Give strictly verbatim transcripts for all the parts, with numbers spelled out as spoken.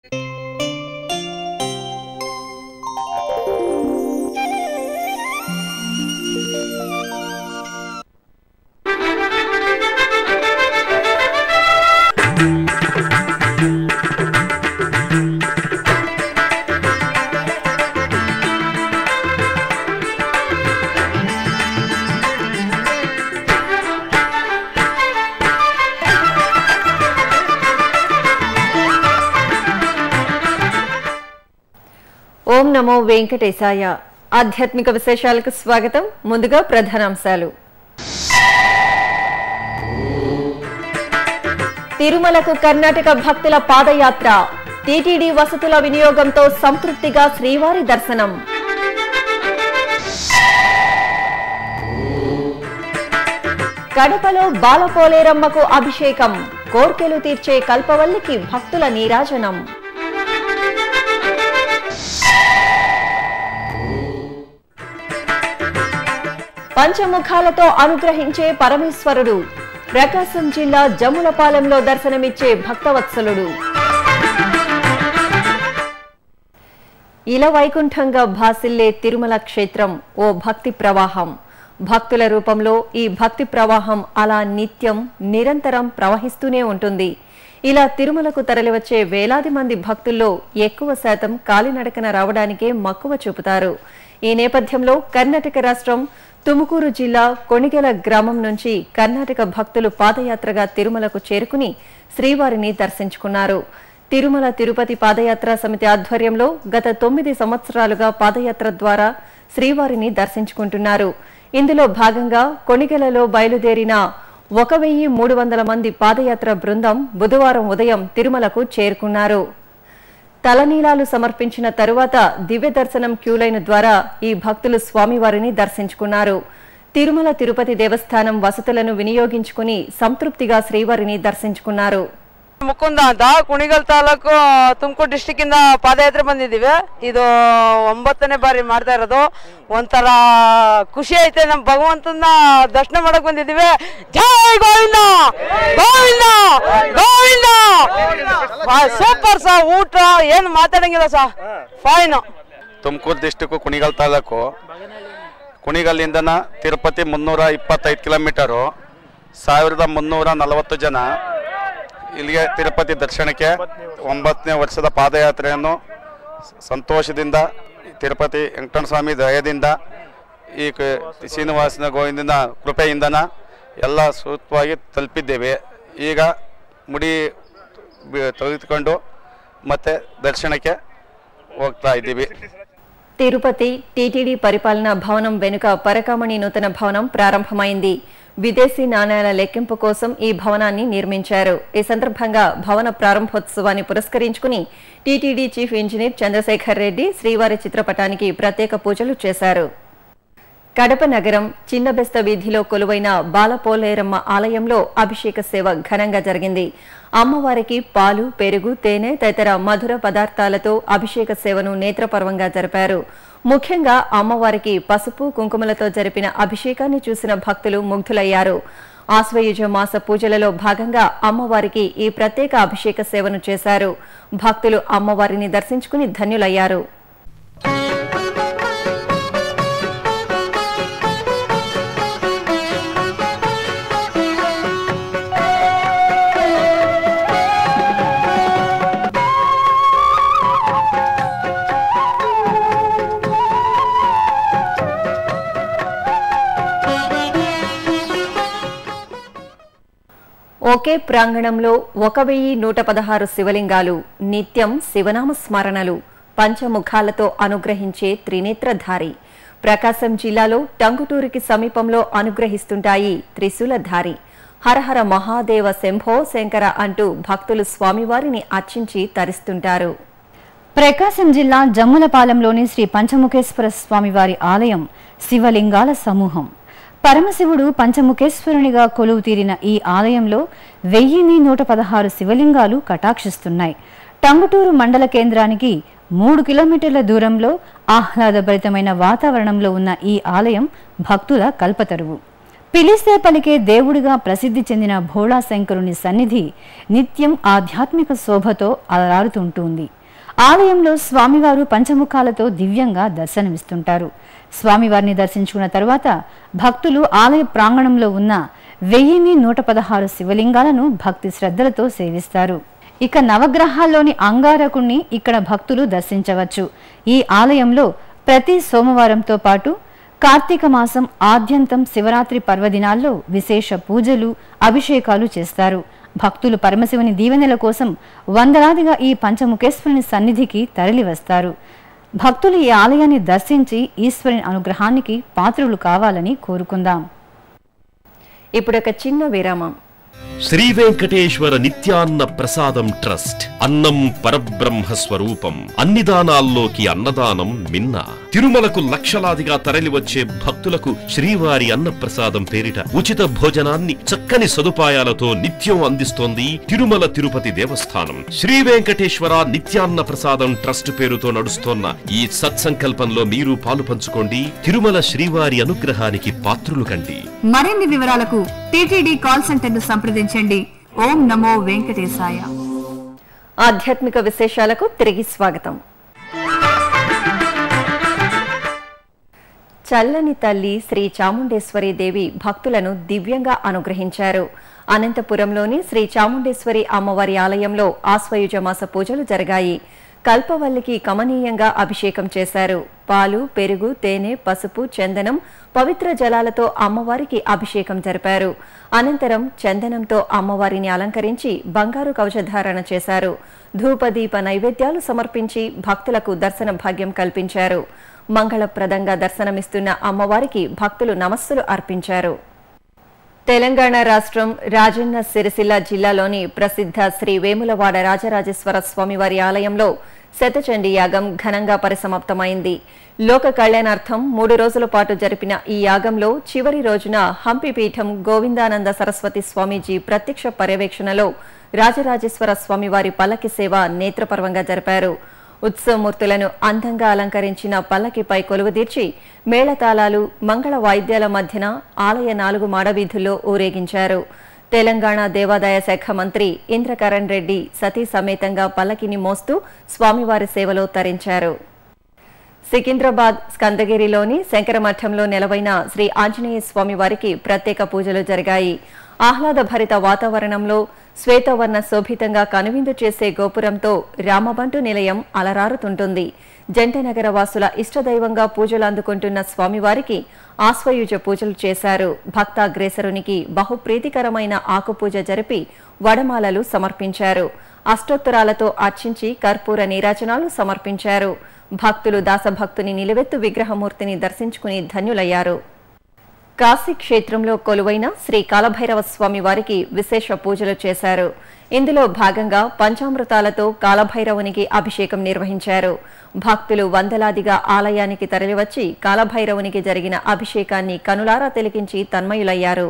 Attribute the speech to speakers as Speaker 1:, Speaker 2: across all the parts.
Speaker 1: ఓం నమో వెంకటేశాయ. ఆధ్యాత్మిక విశేషాలకు స్వాగతం. ముందుగా ప్రధానాంశాలు. తిరుమలకు కర్ణాటక భక్తుల పాదయాత్ర. టీటీడీ వసతుల వినియోగంతో సంతృప్తిగా శ్రీవారి దర్శనం. కడపలో బాలపోలేరమ్మకు అభిషేకం. కోర్కెలు తీర్చే కల్పవల్లికి భక్తుల నీరాజనం. పంచముఖాలతో అనుగ్రహించే పరమేశ్వరుడు. ప్రకాశం జిల్లా జమ్ములపాలెంలో దర్శనమిచ్చే భక్తవత్సలుడు. ఇలా వైకుంఠంగా భాసిల్లే తిరుమల క్షేత్రం ఓ భక్తి ప్రవాహం. భక్తుల రూపంలో ఈ భక్తి ప్రవాహం అలా నిత్యం నిరంతరం ప్రవహిస్తూనే ఉంటుంది. ఇలా తిరుమలకు తరలివచ్చే వేలాది మంది భక్తుల్లో ఎక్కువ శాతం కాలినడకన రావడానికే మక్కువ చూపుతారు. ఈ నేపథ్యంలో కర్ణాటక రాష్ట్రం తుముకూరు జిల్లా కొణిగెల గ్రామం నుంచి కర్ణాటక భక్తులు పాదయాత్రగా తిరుమలకు చేరుకుని శ్రీవారిని దర్శించుకున్నారు. తిరుమల తిరుపతి పాదయాత్ర సమితి ఆధ్వర్యంలో గత తొమ్మిది సంవత్సరాలుగా పాదయాత్ర ద్వారా శ్రీవారిని దర్శించుకుంటున్నారు. ఇందులో భాగంగా కొణిగెలలో బయలుదేరిన ఒక వెయ్యి మూడు వందల మంది పాదయాత్ర బృందం బుధవారం ఉదయం తిరుమలకు చేరుకున్నారు. తలనీలాలు సమర్పించిన తరువాత దివ్య దర్శనం క్యూలైన్ ద్వారా ఈ భక్తులు స్వామివారిని దర్శించుకున్నారు. తిరుమల తిరుపతి దేవస్థానం వసతులను వినియోగించుకుని సంతృప్తిగా శ్రీవారిని దర్శించుకున్నారు.
Speaker 2: ಮುಕುಂದ ಅಂತ ಕುಣಿಗಲ್ ತಾಲೂಕು ತುಮಕೂರು ಡಿಸ್ಟಿಕ್ ಇಂದ ಪಾದಯಾತ್ರೆ ಬಂದಿದ್ದೀವಿ. ಇದು ಒಂಬತ್ತನೇ ಬಾರಿ ಮಾಡ್ತಾ ಇರೋದು. ಒಂಥರ ಖುಷಿ ಐತೆ. ನಮ್ಮ ಭಗವಂತನ ದರ್ಶನ ಮಾಡಕ್ ಬಂದಿದ್ದೀವಿ. ಜೈ ಗೋವಿಂದ ಗೋವಿಂದ ಗೋವಿಂದ. Super sir. ಊಟ ಏನು ಮಾತಾಡಂಗಿಲ್ಲ sir. Fine.
Speaker 3: Tumakuru district Kunigal taluk ಕುಣಿಗಲ್ಲಿಂದ ತಿರುಪತಿ ಮುನ್ನೂರ ಇಪ್ಪತ್ತೈದು ಕಿಲೋಮೀಟರು. ಸಾವಿರದ ಮುನ್ನೂರ ನಲವತ್ತು ಜನ ಇಲ್ಲಿಗೆ ತಿರುಪತಿ ದರ್ಶನಕ್ಕೆ ಒಂಬತ್ತನೇ ವರ್ಷದ ಪಾದಯಾತ್ರೆಯನ್ನು ಸಂತೋಷದಿಂದ ತಿರುಪತಿ ವೆಂಕಟರಮಣ ಸ್ವಾಮಿ ದಯದಿಂದ ಈ ಶ್ರೀನಿವಾಸನ ಗೋವಿಂದನ ಕೃಪೆಯಿಂದನ ಎಲ್ಲ ಸೂಕ್ತವಾಗಿ ತಲುಪಿದ್ದೇವೆ. ಈಗ ಮುಡಿ ತೆಗೆದುಕೊಂಡು ಮತ್ತೆ దర్శనಕ್ಕೆ ಹೋಗ್ತಾ ಇದ್ದೀವಿ.
Speaker 1: తిరుపతి టీటీడీ పరిపాలనా భవనం వెనుక పరకామణి నూతన భవనం ప్రారంభమైంది. విదేశీ నాణ్యాల లెక్కింపు కోసం ఈ భవనాన్ని నిర్మించారు. ఈ సందర్భంగా భవన ప్రారంభోత్సవాన్ని పురస్కరించుకుని TTD chief engineer Chandrasekhar Reddy శ్రీవారి చిత్రపటానికి ప్రత్యేక పూజలు చేశారు. కడప నగరం చిన్నబెస్త వీధిలో కొలువైన బాలపోలేరమ్మ ఆలయంలో అభిషేక సేవ ఘనంగా జరిగింది. అమ్మవారికి పాలు, పెరుగు, తేనె తదితర మధుర పదార్థాలతో అభిషేక సేవను నేత్రపర్వంగా జరిపారు. ముఖ్యంగా అమ్మవారికి పసుపు, కుంకుమలతో జరిపిన అభిషేకాన్ని చూసిన భక్తులు ముగ్ధులయ్యారు. ఆశ్వయుజ మాస పూజలలో భాగంగా అమ్మవారికి ఈ ప్రత్యేక అభిషేక సేవను చేశారు. భక్తులు అమ్మవారిని దర్శించుకుని ధన్యులయ్యారు. ఒకే ప్రాంగణంలో ఒక వెయ్యి నూట పదహారు శివలింగాలు, నిత్యం శివనామ స్మరణలు, పంచముఖాలతో అనుగ్రహించే త్రినేత్రధారి. ప్రకాశం జిల్లాలో టంగుటూరుకి సమీపంలో అనుగ్రహిస్తుంటాయి త్రిశూలధారి. హరహర మహాదేవ శంభో శంకర అంటూ భక్తులు స్వామివారిని అర్చించి తరిస్తుంటారు.
Speaker 4: ప్రకాశం జిల్లా జమ్ములపాలెంలోని శ్రీ పంచముఖేశ్వర స్వామివారి ఆలయం శివలింగాల సమూహం. పరమశివుడు పంచముఖేశ్వరునిగా కొలువు తీరిన ఈ ఆలయంలో వెయ్యిని నూట పదహారు శివలింగాలు కటాక్షిస్తున్నాయి. టంగుటూరు మండల కేంద్రానికి మూడు కిలోమీటర్ల దూరంలో ఆహ్లాదభరితమైన వాతావరణంలో ఉన్న ఈ ఆలయం భక్తుల కల్పతరువు. పిలిస్తే పలికే దేవుడిగా ప్రసిద్ధి చెందిన భోళాశంకరుని సన్నిధి నిత్యం ఆధ్యాత్మిక శోభతో అలరారుతుంటుంది. ఆలయంలో స్వామివారు పంచముఖాలతో దివ్యంగా దర్శనమిస్తుంటారు. స్వామివారిని దర్శించుకున్న తరువాత భక్తులు ఆలయ ప్రాంగణంలో ఉన్న వెయ్యిన్ని నూట పదహారు శివలింగాలను భక్తి శ్రద్ధలతో సేవిస్తారు. ఇక నవగ్రహాల్లోని అంగారకుణ్ణి ఇక్కడ భక్తులు దర్శించవచ్చు. ఈ ఆలయంలో ప్రతి సోమవారంతో పాటు కార్తీక మాసం ఆద్యంతం శివరాత్రి పర్వదినాల్లో విశేష పూజలు, అభిషేకాలు చేస్తారు. భక్తులు పరమశివుని దీవెనల కోసం వందలాదిగా ఈ పంచముఖేశ్వరుని సన్నిధికి తరలివస్తారు. భక్తులు ఈ ఆలయాన్ని దర్శించి ఈశ్వరుని అనుగ్రహానికి పాత్రులు కావాలని కోరుకుందాం.
Speaker 1: ఇప్పుడు ఒక చిన్న విరామం.
Speaker 5: శ్రీ వెంకటేశ్వర నిత్యాన్న ప్రసాదం ట్రస్ట్. అన్నం పరబ్రహ్మ స్వరూపం. అన్ని దానాల్లోకి అన్నదానం మిన్న. తిరుమలకు లక్షలాదిగా తరలివచ్చే భక్తులకు శ్రీవారి అన్న ప్రసాదం పేరిట ఉచిత భోజనాన్ని చక్కని సదుపాయాలతో నిత్యం అందిస్తోంది తిరుమల తిరుపతి దేవస్థానం. శ్రీ వెంకటేశ్వర నిత్యాన్న ప్రసాదం ట్రస్ట్ పేరుతో నడుస్తోన్న ఈ సత్సంకల్పంలో మీరు పాలు పంచుకోండి. తిరుమల శ్రీవారి అనుగ్రహానికి పాత్రులు కండి.
Speaker 6: మరిన్ని వివరాలకు టీటీడీ కాల్ సెంటర్ ను సంప్రదించండి. ఓం నమో వెంకటేశాయ.
Speaker 1: ఆధ్యాత్మిక విశేషాలకు తిరిగి స్వాగతం. చల్లని తల్లి శ్రీ చాముండేశ్వరి దేవి భక్తులను దివ్యంగా అనుగ్రహించారు. అనంతపురంలోని శ్రీ చాముండేశ్వరి అమ్మవారి ఆలయంలో ఆశ్వయుజ మాస పూజలు జరిగాయి. కల్పవల్లికి కమనీయంగా అభిషేకం చేశారు. పాలు, పెరుగు, తేనె, పసుపు, చందనం, పవిత్ర జలాలతో అమ్మవారికి అభిషేకం జరిపారు. అనంతరం చందనంతో అమ్మవారిని అలంకరించి బంగారు కవచధారణ చేశారు. ధూపదీప నైవేద్యాలు సమర్పించి భక్తులకు దర్శన భాగ్యం కల్పించారు. మంగళప్రదంగా దర్శనమిస్తున్న అమ్మవారికి భక్తులు నమస్సులు అర్పించారు. తెలంగాణ రాష్ట్రం రాజన్న సిరిసిల్ల జిల్లాలోని ప్రసిద్ధ శ్రీ వేములవాడ రాజరాజేశ్వర స్వామివారి ఆలయంలో శతచండీ యాగం ఘనంగా పరిసమాప్తమైంది. లోక కళ్యాణార్థం మూడు రోజుల పాటు జరిపిన ఈ యాగంలో చివరి రోజున హంపిపీఠం గోవిందానంద సరస్వతి స్వామీజీ ప్రత్యక్ష పర్యవేక్షణలో రాజరాజేశ్వర స్వామివారి పల్లకి సేవ నేత్రపర్వంగా జరిపారు. ఉత్సవమూర్తులను అందంగా అలంకరించిన పల్లకిపై కొలువుదీర్చి మేళతాళాలు, మంగళ వాయిద్యాల మధ్యన ఆలయ నాలుగు మాడవీధుల్లో ఊరేగించారు. తెలంగాణ దేవాదాయ శాఖ మంత్రి ఇంద్రకరణ్ రెడ్డి సతీ సమేతంగా పల్లకిని మోస్తూ స్వామివారి సేవలో తరించారు. సికింద్రాబాద్ స్కందగిరిలోని శంకరమఠంలో నెలవైన శ్రీ ఆంజనేయ స్వామివారికి ప్రత్యేక పూజలు జరిగాయి. ఆహ్లాదభరిత వాతావరణంలో శ్వేతవర్ణ శోభితంగా కనువిందు చేసే గోపురంతో రామబంటు నిలయం అలరారుతుంటుంది. జంటనగర వాసుల ఇష్టదైవంగా పూజలు అందుకుంటున్న స్వామివారికి ఆశ్వయుజ పూజలు చేశారు. భక్తాగ్రేసరునికి బహుప్రీతికరమైన ఆకుపూజ జరిపి వడమాలలు సమర్పించారు. అష్టోత్తరాలతో అర్చించి కర్పూర నీరాజనాలు సమర్పించారు. భక్తులు దాసభక్తుని నిలువెత్తు విగ్రహమూర్తిని దర్శించుకుని ధన్యులయ్యారు. కాశీ క్షేత్రంలో కొలువైన శ్రీ కాలభైరవ స్వామి వారికి విశేష పూజలు చేశారు. ఇందులో భాగంగా పంచామృతాలతో కాలభైరవునికి అభిషేకం నిర్వహించారు. భక్తులు వందలాదిగా ఆలయానికి తరలివచ్చి కాలభైరవునికి జరిగిన అభిషేకాన్ని కనులారా తిలకించి తన్మయులయ్యారు.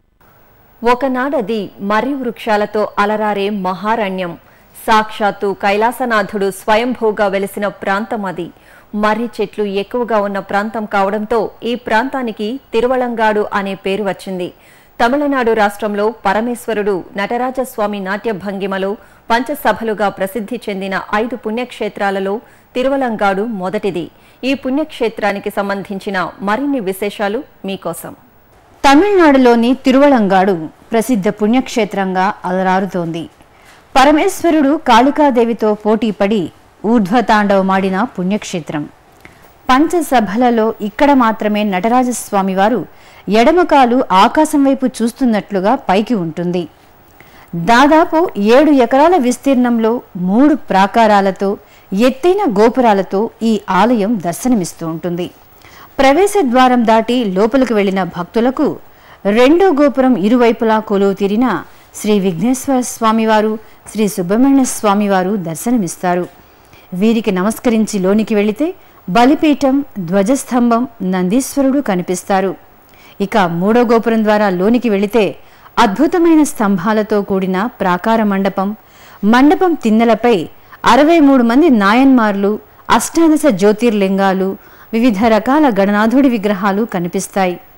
Speaker 1: ఒకనాడది మర్రి వృక్షాలతో అలరారే మహారణ్యం. సాక్షాత్తు కైలాసనాథుడు స్వయంభూగా వెలిసిన ప్రాంతం అది. మర్రి చెట్లు ఎక్కువగా ఉన్న ప్రాంతం కావడంతో ఈ ప్రాంతానికి తిరువళంగాడు అనే పేరు వచ్చింది. తమిళనాడు రాష్ట్రంలో పరమేశ్వరుడు నటరాజస్వామి నాట్య భంగిమలో పంచసభలుగా ప్రసిద్ధి చెందిన ఐదు పుణ్యక్షేత్రాలలో తిరువళంగాడు మొదటిది. ఈ పుణ్యక్షేత్రానికి సంబంధించిన మరిన్ని విశేషాలు మీకోసం.
Speaker 4: తమిళనాడులోని తిరువళంగాడు ప్రసిద్ధ పుణ్యక్షేత్రంగా అలరారుతోంది. పరమేశ్వరుడు కాళికాదేవితో పోటీపడి ఊర్ధ్వతాండవమాడిన పుణ్యక్షేత్రం. పంచసభలలో ఇక్కడ మాత్రమే నటరాజస్వామివారు ఎడమకాలు ఆకాశం వైపు చూస్తున్నట్లుగా పైకి ఉంటుంది. దాదాపు ఏడు ఎకరాల విస్తీర్ణంలో మూడు ప్రాకారాలతో ఎత్తైన గోపురాలతో ఈ ఆలయం దర్శనమిస్తూ ఉంటుంది. ప్రవేశ ద్వారం దాటి లోపలికి వెళ్లిన భక్తులకు రెండో గోపురం ఇరువైపులా కొలువు తీరిన శ్రీ విఘ్నేశ్వర స్వామివారు, శ్రీ సుబ్రహ్మణ్య స్వామివారు దర్శనమిస్తారు. వీరికి నమస్కరించి లోనికి వెళితే బలిపీఠం, ధ్వజస్తంభం, నందీశ్వరుడు కనిపిస్తారు. ఇక మూడో గోపురం ద్వారా లోనికి వెళితే అద్భుతమైన స్తంభాలతో కూడిన ప్రాకార మండపం, మండపం తిన్నెలపై అరవై మూడు మంది నాయన్మార్లు, అష్టాదశ జ్యోతిర్లింగాలు, వివిధ రకాల గణనాథుడి విగ్రహాలు కనిపిస్తాయి.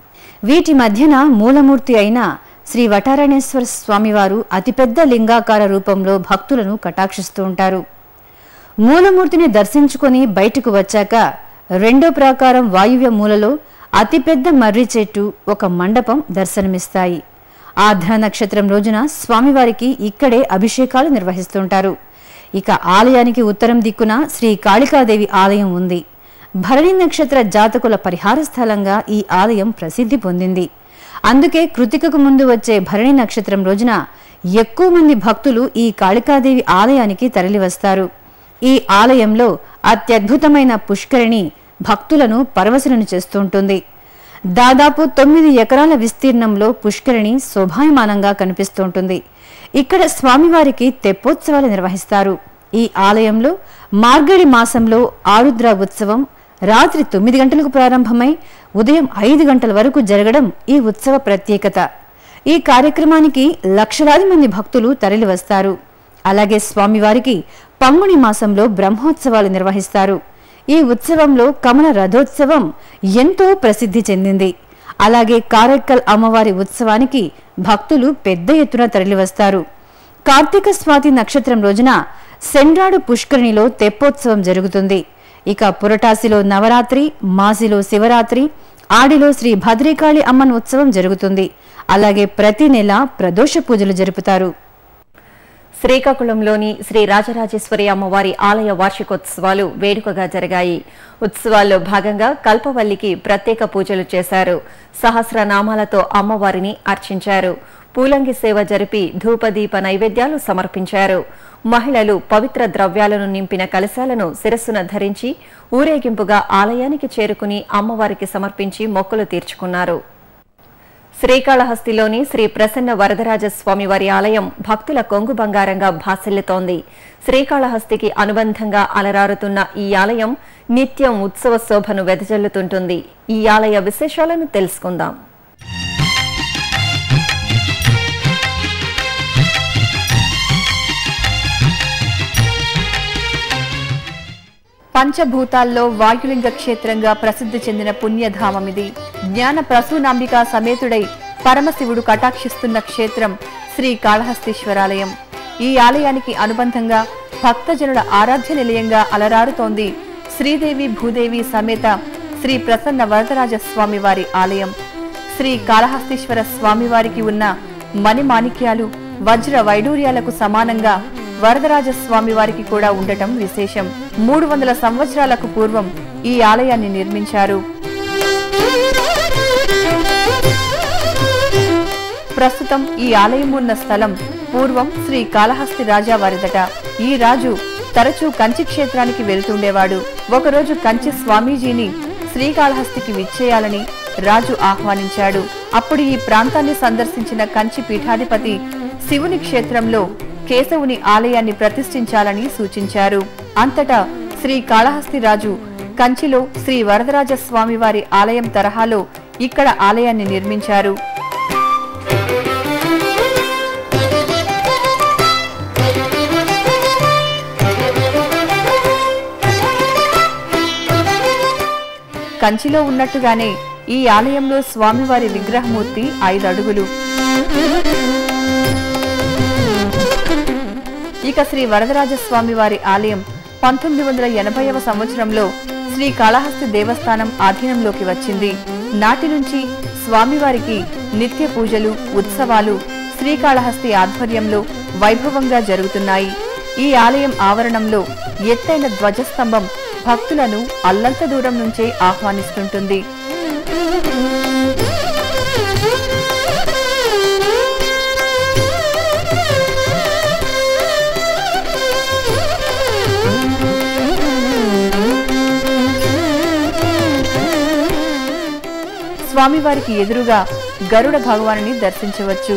Speaker 4: వీటి మధ్యన మూలమూర్తి అయిన శ్రీ వటారణేశ్వర స్వామివారు అతిపెద్ద లింగాకార రూపంలో భక్తులను కటాక్షిస్తూ ఉంటారు. మూలమూర్తిని దర్శించుకొని బయటకు వచ్చాక రెండో ప్రాకారం వాయువ్య మూలలో అతిపెద్ద మర్రి చెట్టు, ఒక మండపం దర్శనమిస్తాయి. ఆర్ద్ర నక్షత్రం రోజున స్వామివారికి ఇక్కడే అభిషేకాలు నిర్వహిస్తుంటారు. ఇక ఆలయానికి ఉత్తరం దిక్కున శ్రీ కాళికాదేవి ఆలయం ఉంది. భరణి నక్షత్ర జాతకుల పరిహార స్థలంగా ఈ ఆలయం ప్రసిద్ధి పొందింది. అందుకే కృతికకు ముందు వచ్చే భరణి నక్షత్రం రోజున ఎక్కువ మంది భక్తులు ఈ కాళికాదేవి ఆలయానికి తరలివస్తారు. ఈ ఆలయంలో అత్యద్భుతమైన పుష్కరిణి భక్తులను పరవశులను చేస్తుంటుంది. దాదాపు తొమ్మిది ఎకరాల విస్తీర్ణంలో పుష్కరిణి శోభాయమానంగా కనిపిస్తుంటుంది. ఇక్కడ స్వామివారికి తెప్పోత్సవాలు నిర్వహిస్తారు. ఈ ఆలయంలో మార్గడి మాసంలో ఆరుద్ర ఉత్సవం రాత్రి తొమ్మిది గంటలకు ప్రారంభమై ఉదయం ఐదు గంటల వరకు జరగడం ఈ ఉత్సవ ప్రత్యేకత. ఈ కార్యక్రమానికి లక్షలాది మంది భక్తులు తరలివస్తారు. అలాగే స్వామివారికి పంగుని మాసంలో బ్రహ్మోత్సవాలు నిర్వహిస్తారు. ఈ ఉత్సవంలో కమల రథోత్సవం ఎంతో ప్రసిద్ధి చెందింది. అలాగే కారెక్కల్ అమ్మవారి ఉత్సవానికి భక్తులు పెద్ద ఎత్తున తరలివస్తారు. కార్తీక స్వాతి నక్షత్రం రోజున సెండ్రాడు పుష్కరిణిలో తెప్పోత్సవం జరుగుతుంది. ఇక పురటాసిలో నవరాత్రి, మాసిలో శివరాత్రి, ఆడిలో శ్రీ భద్రికాళి అమ్మన్ ఉత్సవం జరుగుతుంది. అలాగే ప్రతి నెల ప్రదోష పూజలు జరుపుతారు.
Speaker 1: శ్రీకాకుళంలోని శ్రీ రాజరాజేశ్వరి అమ్మవారి ఆలయ వార్షికోత్సవాలు వేడుకగా జరిగాయి. ఉత్సవాల్లో భాగంగా కల్పవల్లికి ప్రత్యేక పూజలు చేశారు. సహస్రనామాలతో అమ్మవారిని అర్చించారు. పూలంగి సేవ జరిపి ధూపదీప నైవేద్యాలు సమర్పించారు. మహిళలు పవిత్ర ద్రవ్యాలను నింపిన కలశాలను శిరస్సున ధరించి ఊరేగింపుగా ఆలయానికి చేరుకుని అమ్మవారికి సమర్పించి మొక్కులు తీర్చుకున్నారు. శ్రీకాళహస్తిలోని శ్రీ ప్రసన్న వరదరాజ స్వామివారి ఆలయం భక్తుల కొంగు బంగారంగా భాసిల్లుతోంది. శ్రీకాళహస్తికి అనుబంధంగా అలరారుతున్న ఈ ఆలయం నిత్యం ఉత్సవ శోభను వెదజల్లుతుంటుంది. ఈ ఆలయ విశేషాలను తెలుసుకుందాం.
Speaker 6: పంచభూతాల్లో వాయులింగ క్షేత్రంగా ప్రసిద్ధి చెందిన పుణ్యధామమిది. జ్ఞాన ప్రసూనాంబికా సమేతుడై పరమశివుడు కటాక్షిస్తున్న క్షేత్రం శ్రీ కాళహస్తీశ్వరాలయం. ఈ ఆలయానికి అనుబంధంగా భక్తజనుల ఆరాధ్య నిలయంగా అలరారుతోంది శ్రీదేవి భూదేవి సమేత శ్రీ ప్రసన్న వరదరాజ స్వామివారి ఆలయం. శ్రీ కాళహస్తీశ్వర స్వామివారికి ఉన్న మణిమాణిక్యాలు వజ్ర వైడూర్యాలకు సమానంగా వరదరాజస్వామి వారికి కూడా ఉండటం విశేషం. మూడు వందల సంవత్సరాలకు పూర్వం ఈ ఆలయాన్ని నిర్మించారు. ప్రస్తుతం ఈ ఆలయం ఉన్న స్థలం పూర్వం శ్రీ కాళహస్తి రాజా వారిదట. ఈ రాజు తరచూ కంచి క్షేత్రానికి వెళ్తుండేవాడు. ఒకరోజు కంచి స్వామీజీని శ్రీకాళహస్తికి విచ్చేయాలని రాజు ఆహ్వానించాడు. అప్పుడు ఈ ప్రాంతాన్ని సందర్శించిన కంచి పీఠాధిపతి శివుని క్షేత్రంలో కేశవుని ఆలయాన్ని ప్రతిష్ఠించాలని సూచించారు. అంతటా శ్రీ కాళహస్తి రాజు కంచిలో శ్రీ వరదరాజ స్వామివారి ఆలయం తరహాలో ఇక్కడ ఆలయాన్ని నిర్మించారు. కంచిలో ఉన్నట్టుగానే ఈ ఆలయంలో స్వామివారి విగ్రహమూర్తి ఐదు అడుగులు. ఇక శ్రీ వరదరాజస్వామి వారి ఆలయం పంతొమ్మిది వందల ఎనభైవ సంవత్సరంలో శ్రీ కాళహస్తి దేవస్థానం ఆధీనంలోకి వచ్చింది. నాటి నుంచి స్వామివారికి నిత్య పూజలు, ఉత్సవాలు శ్రీకాళహస్తి ఆధ్వర్యంలో వైభవంగా జరుగుతున్నాయి. ఈ ఆలయం ఆవరణంలో ఎత్తైన ధ్వజస్తంభం భక్తులను అల్లంత దూరం నుంచే ఆహ్వానిస్తుంటుంది. స్వామివారికి ఎదురుగా గరుడ భగవానుని దర్శించవచ్చు.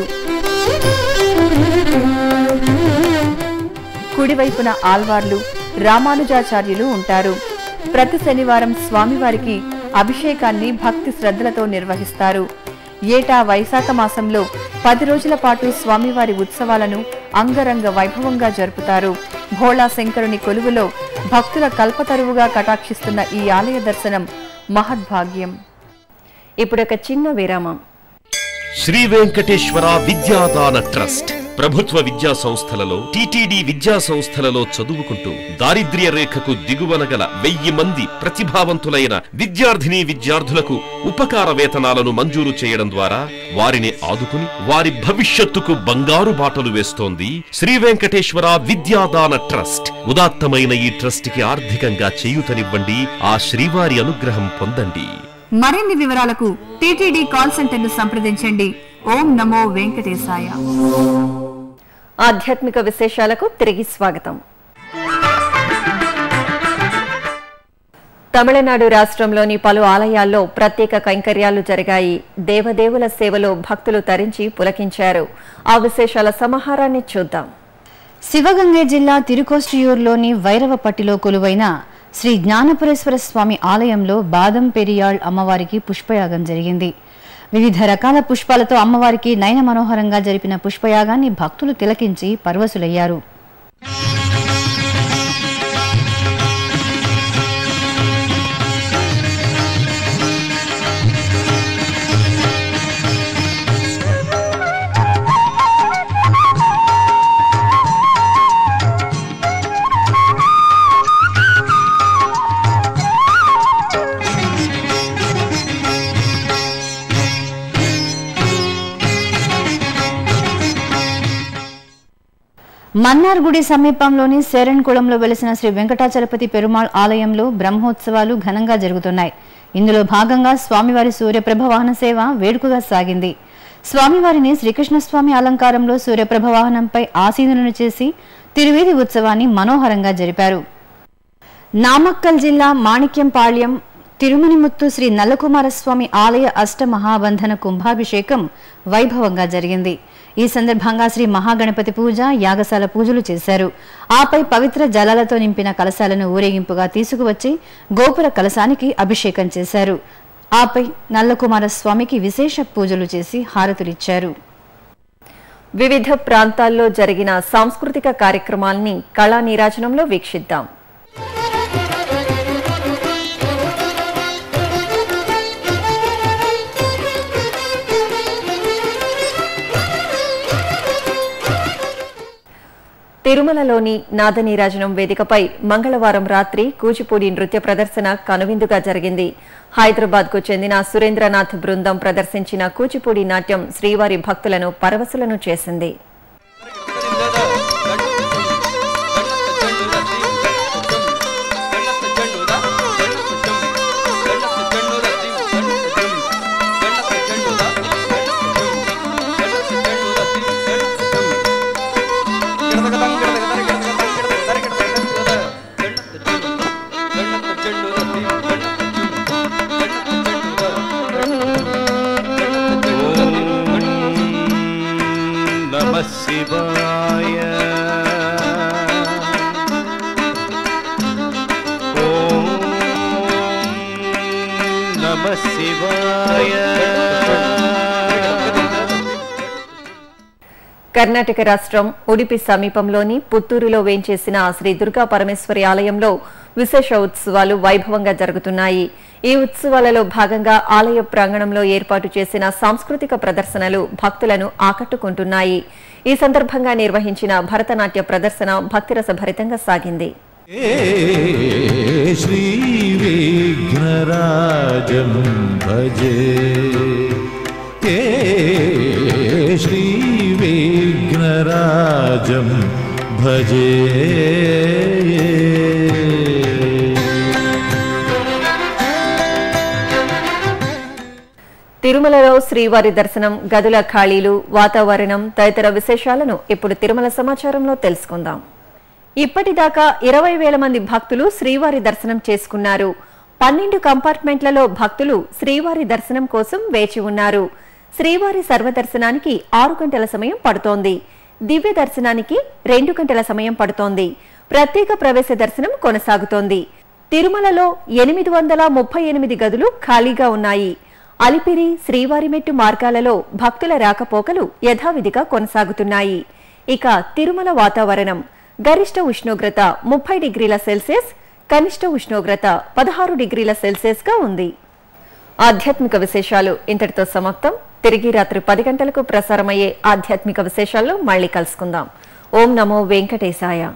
Speaker 6: కుడివైపున ఆల్వార్లు, రామానుజాచార్యులు ఉంటారు. ప్రతి శనివారం స్వామివారికి అభిషేకాన్ని భక్తి శ్రద్ధలతో నిర్వహిస్తారు. ఏటా వైశాఖ మాసంలో పది రోజుల పాటు స్వామివారి ఉత్సవాలను అంగరంగ వైభవంగా జరుపుతారు. భోళా శంకరుని కొలువులో భక్తుల కల్పతరువుగా కటాక్షిస్తున్న ఈ ఆలయ దర్శనం మహద్భాగ్యం.
Speaker 1: ఇప్పుడొక చిన్న విరామం.
Speaker 5: శ్రీ వెంకటేశ్వర విద్యాదాన ట్రస్ట్ ప్రభుత్వ విద్యా సంస్థలలో టీటీడీ విద్యా సంస్థలలో చదువుకుంటూ దారిద్ర్య రేఖకు దిగువన గల వెయ్యి మంది ప్రతిభావంతులైన విద్యార్థిని విద్యార్థులకు ఉపకార వేతనాలను మంజూరు చేయడం ద్వారా వారిని ఆదుకుని వారి భవిష్యత్తుకు బంగారు బాటలు వేస్తోంది శ్రీ వెంకటేశ్వర విద్యాదాన ట్రస్ట్. ఉదాత్తమైన ఈ ట్రస్ట్ కి ఆర్థికంగా చేయూతనివ్వండి, ఆ శ్రీవారి అనుగ్రహం పొందండి.
Speaker 6: మరిన్ని వివరాలకు టీటీడీ కాల్ సెంటర్ ను సంప్రదించండి. ఓం నమో వెంకటేశాయ.
Speaker 1: ఆధ్యాత్మిక విశేషాలకు తిరిగి స్వాగతం. తమిళనాడు రాష్ట్రంలోని పలు ఆలయాల్లో ప్రత్యేక కైంకర్యాలు జరిగాయి. దేవదేవుల సేవలో భక్తులు తరించి పులకించారు. ఆ విశేషాల సమాహారాన్ని చూద్దాం.
Speaker 4: శివగంగే జిల్లా తిరుకోస్టియూరులోని వైరవపట్టిలో కొలువైన శ్రీ జ్ఞానపురేశ్వర స్వామి ఆలయంలో బాదం పెరియాళ్ అమ్మవారికి పుష్పయాగం జరిగింది. వివిధ రకాల పుష్పాలతో అమ్మవారికి నయన మనోహరంగా జరిపిన పుష్పయాగాన్ని భక్తులు తిలకించి పరవశులయ్యారు. మన్నార్గుడి సమీపంలోని శరణ్కుళంలో వెలిసిన శ్రీ వెంకటాచలపతి పెరుమాళ్ ఆలయంలో బ్రహ్మోత్సవాలు ఘనంగా జరుగుతున్నాయి. ఇందులో భాగంగా స్వామివారి సూర్యప్రభ వాహన సేవ వేడుకగా సాగింది. స్వామివారిని శ్రీకృష్ణస్వామి అలంకారంలో సూర్యప్రభ వాహనంపై ఆసీనులను చేసి తిరువీధి ఉత్సవాన్ని మనోహరంగా జరిపారు. నామక్కల్ జిల్లా మాణిక్యంపాళ్యం తిరుమనిముత్తు శ్రీ నల్లకుమారస్వామి ఆలయ అష్ట మహాబంధన కుంభాభిషేకం వైభవంగా జరిగింది. ఈ సందర్భంగా శ్రీ మహాగణపతి పూజ, యాగశాల పూజలు చేశారు. ఆపై పవిత్ర జలాలతో నింపిన కలశాలను ఊరేగింపుగా తీసుకువచ్చి గోపుర కలశానికి అభిషేకం చేశారు. ఆపై నల్లకుమారస్వామికి విశేష పూజలు చేసి హారతులిచ్చారు.
Speaker 1: వివిధ ప్రాంతాల్లో జరిగిన సాంస్కృతిక కార్యక్రమాల్ని కళా నీరాజనంలో వీక్షిద్దాం. తిరుమలలోని నాదనీరాజనం వేదికపై మంగళవారం రాత్రి కూచిపూడి నృత్య ప్రదర్శన కనువిందుగా జరిగింది. హైదరాబాద్కు చెందిన సురేంద్రనాథ్ బృందం ప్రదర్శించిన కూచిపూడి నాట్యం శ్రీవారి భక్తులను పరవశులను చేసింది. కర్ణాటక రాష్ట్రం ఉడిపి సమీపంలోని పుత్తూరులో వేంచేసిన శ్రీ దుర్గా పరమేశ్వరి ఆలయంలో విశేష ఉత్సవాలు వైభవంగా జరుగుతున్నాయి. ఈ ఉత్సవాలలో భాగంగా ఆలయ ప్రాంగణంలో ఏర్పాటు చేసిన సాంస్కృతిక ప్రదర్శనలు భక్తులను ఆకట్టుకుంటున్నాయి. ఈ సందర్భంగా నిర్వహించిన భరతనాట్య ప్రదర్శన భక్తిరస భరితంగా సాగింది.
Speaker 7: శ్రీ విఘ్నరాజం భజే శ్రీ విఘ్నరాజం భజే.
Speaker 1: తిరుమలలో శ్రీవారి దర్శనం, గదుల ఖాళీలు, వాతావరణం తదితర విశేషాలను ఇప్పుడు తిరుమల సమాచారంలో తెలుసుకుందాం. ఇప్పటిదాకా ఇరవై వేల మంది భక్తులు శ్రీవారి దర్శనం చేసుకున్నారు. పన్నెండు కంపార్ట్మెంట్లలో భక్తులు శ్రీవారి దర్శనం కోసం వేచి ఉన్నారు. శ్రీవారి సర్వదర్శనానికి ఆరు గంటల సమయం పడుతోంది. దివ్య దర్శనానికి రెండు గంటల సమయం పడుతోంది. ప్రత్యేక ప్రవేశ దర్శనం కొనసాగుతోంది. తిరుమలలో ఎనిమిది వందల ముప్పై ఎనిమిది గదులు ఖాళీగా ఉన్నాయి. అలిపిరి, శ్రీవారిమెట్టు మార్గాలలో భక్తుల రాకపోకలు యథావిధిగా కొనసాగుతున్నాయి. ఇక తిరుమల వాతావరణం గరిష్ట ఉష్ణోగ్రత ముప్పై డిగ్రీల సెల్సియస్, కనిష్ట ఉష్ణోగ్రత పదహారు డిగ్రీల సెల్సియస్ గా ఉంది. ఆధ్యాత్మిక విశేషాలు ఇంతటితో సమాప్తం. తిరిగి రాత్రి పది గంటలకు ప్రసారమయ్యే ఆధ్యాత్మిక విశేషాల్లో మళ్ళీ కలుసుకుందాం. ఓం నమో వెంకటేశాయ.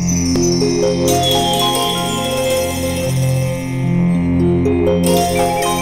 Speaker 8: Thank you.